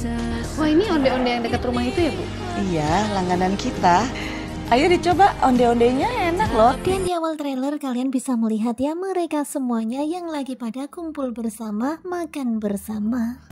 Wah, ini onde-onde yang dekat rumah itu ya, Bu? Iya, langganan kita. Ayo dicoba, onde-ondenya enak loh. Dan di awal trailer kalian bisa melihat ya mereka semuanya yang lagi pada kumpul bersama, makan bersama.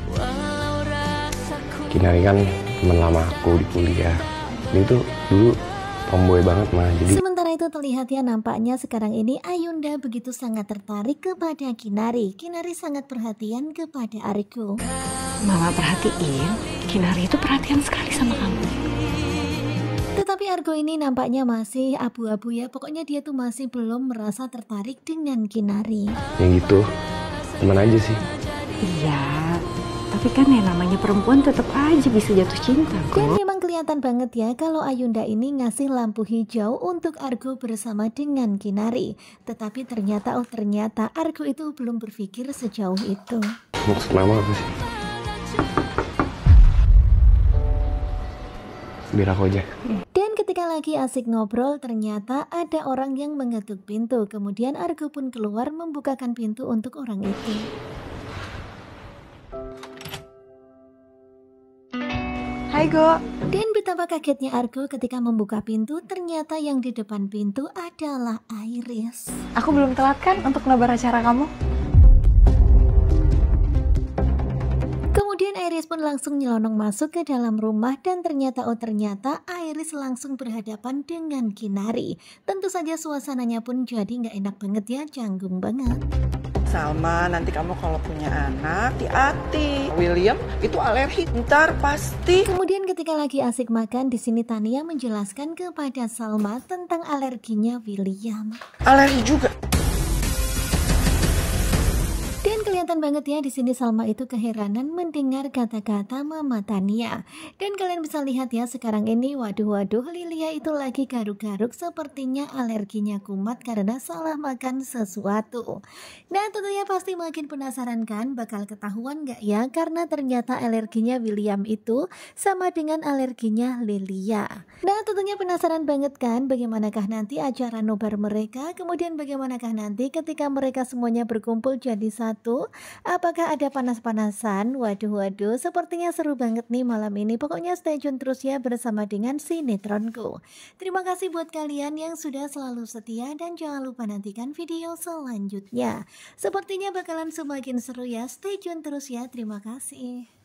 Kinari kan teman lama aku di kuliah. Dia tuh dulu tomboy banget mah. Jadi Sementara itu terlihat ya nampaknya sekarang ini Ayunda begitu sangat tertarik kepada Kinari. Kinari sangat perhatian kepada Argo. Mama perhatiin, Kinari itu perhatian sekali sama kamu. Tetapi Argo ini nampaknya masih abu-abu ya. Pokoknya dia tuh masih belum merasa tertarik dengan Kinari. yang gitu teman aja sih. Iya, tapi kan yang namanya perempuan tetap aja bisa jatuh cinta Dan kok. memang kelihatan banget ya kalau Ayunda ini ngasih lampu hijau untuk Argo bersama dengan Kinari. Tetapi ternyata Argo itu belum berpikir sejauh itu. Maksud mama apa sih? Biar aku aja. Dan ketika lagi asik ngobrol ternyata ada orang yang mengetuk pintu. Kemudian Argo pun keluar membukakan pintu untuk orang itu. Hai Go. Dan betapa kagetnya Argo ketika membuka pintu, ternyata yang di depan pintu adalah Iris. Aku belum telat kan untuk nobar acara kamu? Kemudian Iris pun langsung nyelonong masuk ke dalam rumah dan ternyata Iris langsung berhadapan dengan Kinari. Tentu saja suasananya pun jadi nggak enak banget ya, canggung banget. Salma, nanti kamu kalau punya anak, hati-hati. William itu alergi, ntar pasti. Kemudian ketika lagi asik makan, di sini Tania menjelaskan kepada Salma tentang alerginya William. Alergi juga. Dan kelihatan banget ya di sini Salma itu keheranan mendengar kata-kata Mama Tania. Dan kalian bisa lihat ya sekarang ini waduh Lilia itu lagi garuk-garuk sepertinya alerginya kumat karena salah makan sesuatu. Nah tentunya pasti makin penasaran kan bakal ketahuan gak ya karena ternyata alerginya William itu sama dengan alerginya Lilia. Nah tentunya penasaran banget kan bagaimanakah nanti acara nobar mereka, kemudian bagaimanakah nanti ketika mereka semuanya berkumpul jadi satu. Apakah ada panas-panasan? Waduh, sepertinya seru banget nih malam ini. Pokoknya stay tune terus ya bersama dengan Sinetronku. Terima kasih buat kalian yang sudah selalu setia dan jangan lupa nantikan video selanjutnya. Sepertinya bakalan semakin seru ya. Stay tune terus ya. Terima kasih.